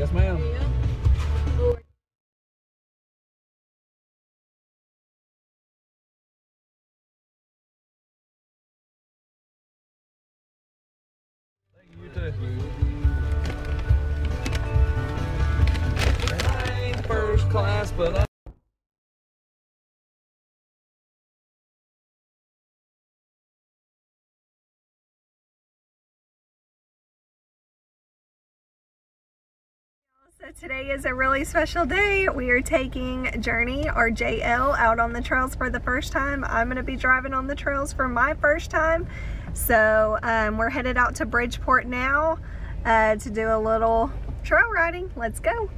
Yes, ma'am. Yeah. You too. I ain't first class, but I So today is a really special day. We are taking Journey, or JL, out on the trails for the first time. I'm going to be driving on the trails for my first time. So we're headed out to Bridgeport now to do a little trail riding. Let's go.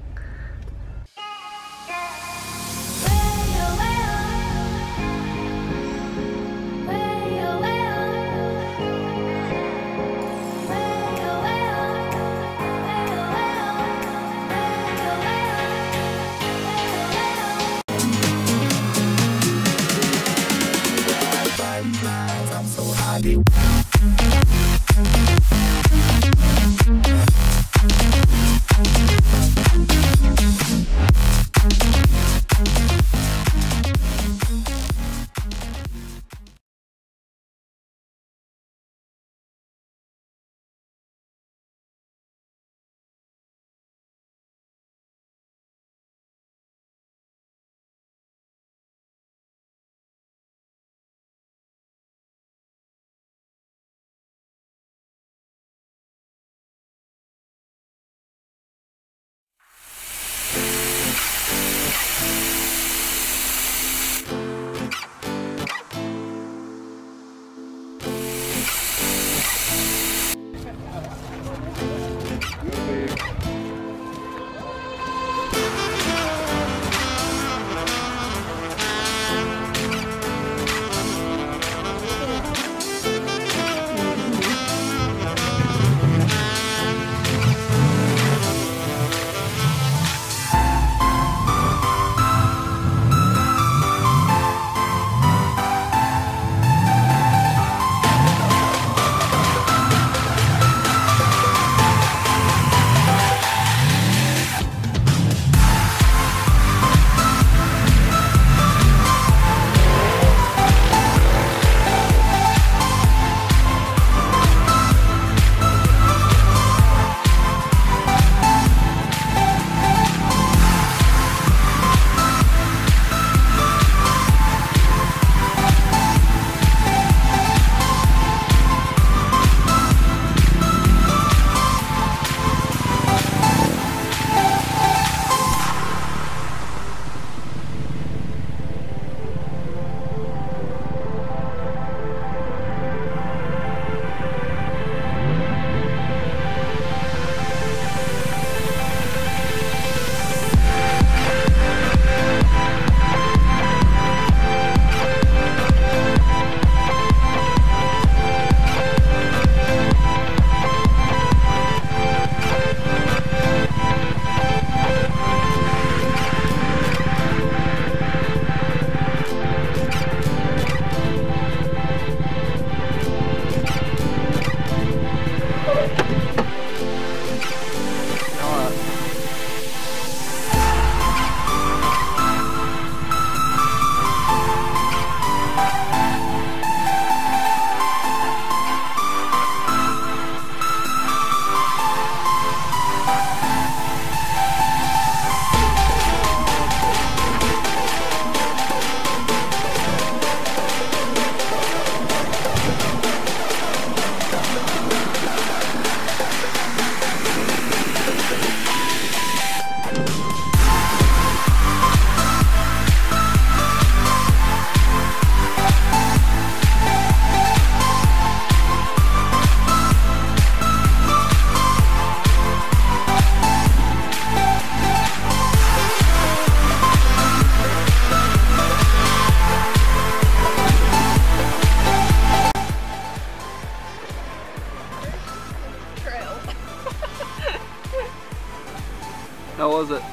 How was it?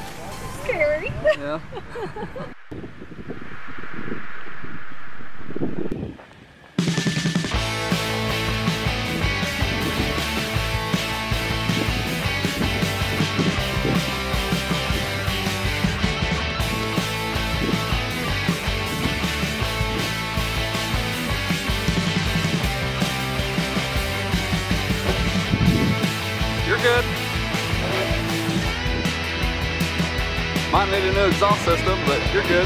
Scary. Yeah. Might need a new exhaust system, but you're good.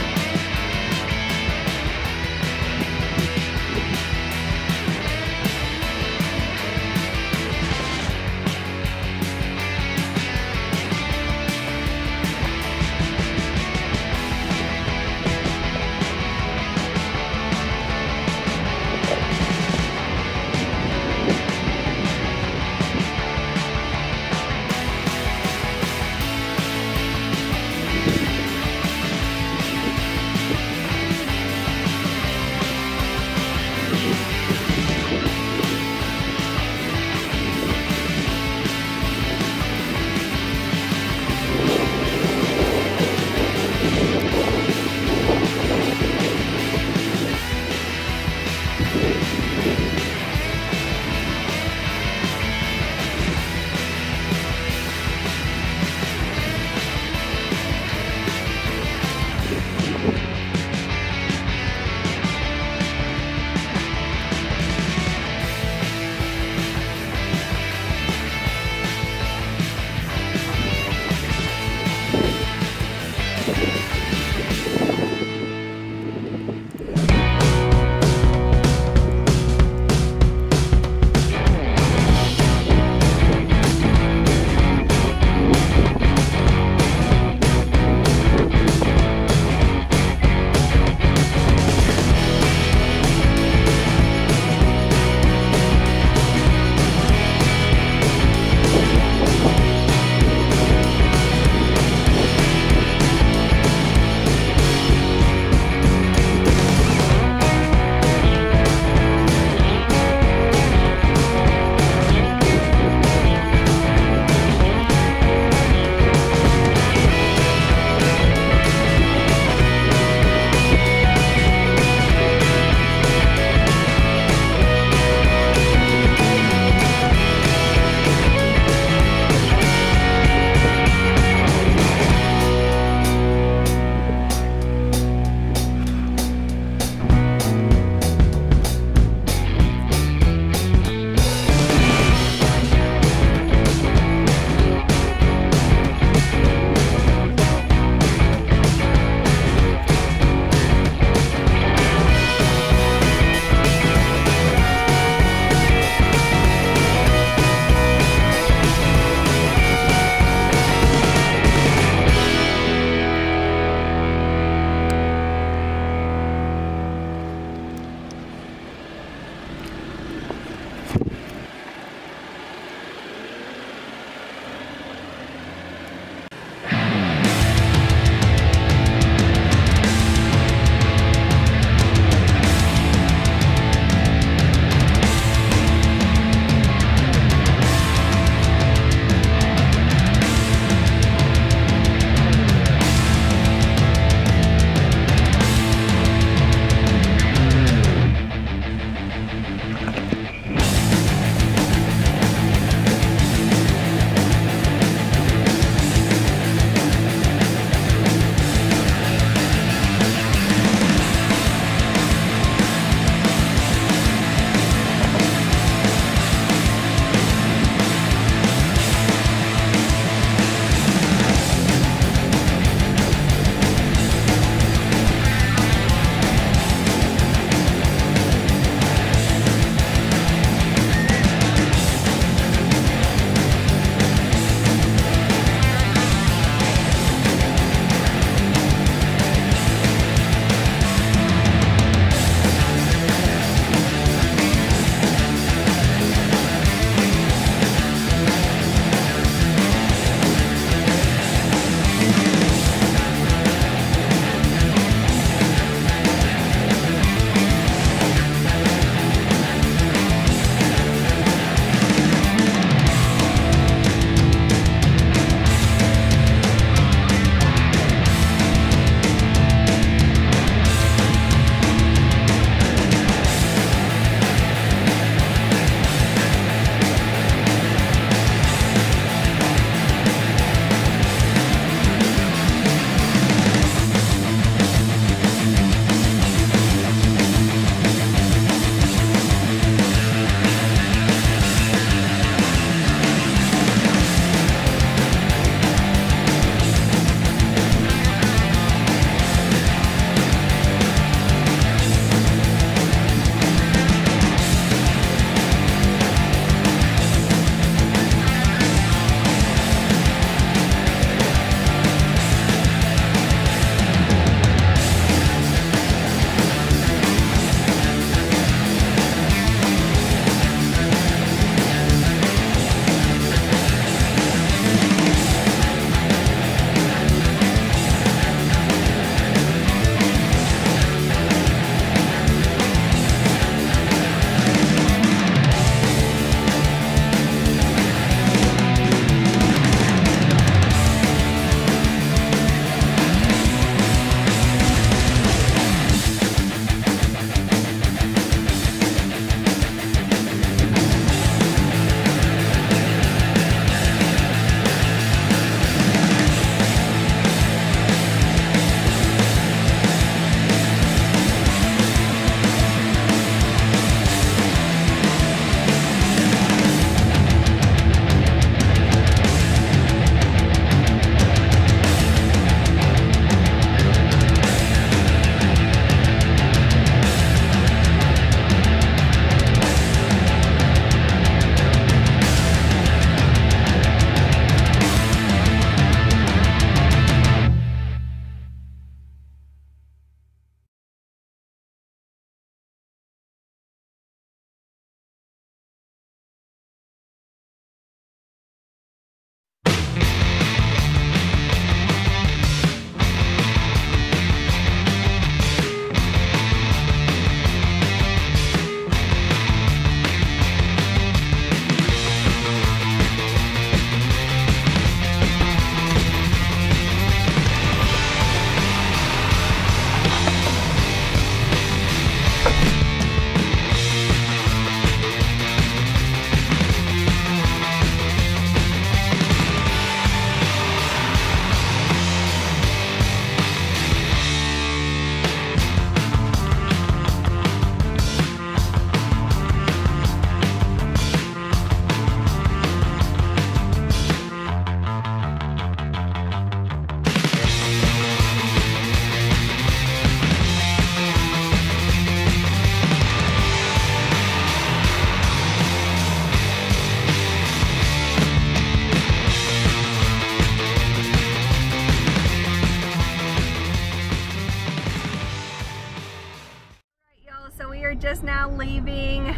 leaving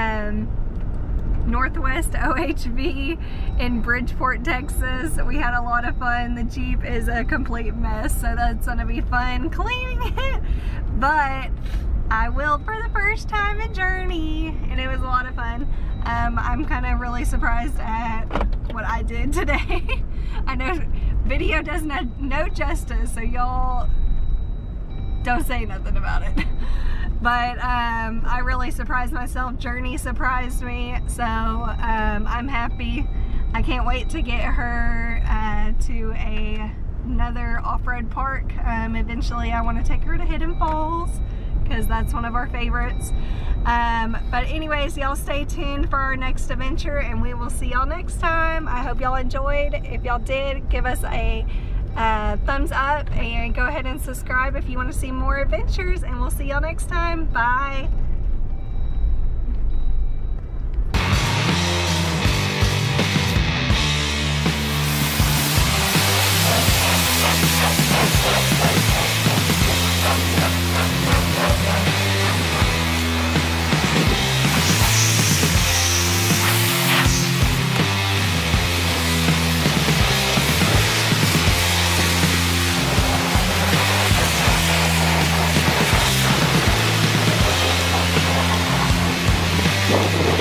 Northwest OHV in Bridgeport, Texas. We had a lot of fun. The Jeep is a complete mess, so that's gonna be fun cleaning it. But I will for the first time in Journey, and it was a lot of fun. I'm kind of really surprised at what I did today. I know video does no justice, so y'all don't say nothing about it. But I really surprised myself. Journey surprised me, so I'm happy. I can't wait to get her to another off-road park. Eventually I want to take her to Hidden Falls because that's one of our favorites. But anyways, y'all stay tuned for our next adventure, and we will see y'all next time. I hope y'all enjoyed. If y'all did, give us a thumbs up and go ahead and subscribe if you want to see more adventures, and we'll see y'all next time. Bye. Yeah.